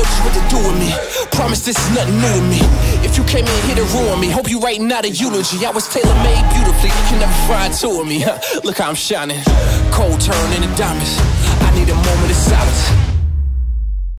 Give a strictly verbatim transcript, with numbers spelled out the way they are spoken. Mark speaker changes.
Speaker 1: know just what to do with me. Promise this is nothing new to me. If you came in here to ruin me, hope you writing out a eulogy. I was tailor-made beautifully, you can never find two of me. Look how I'm shining, cold turn into diamonds. I need a moment of silence.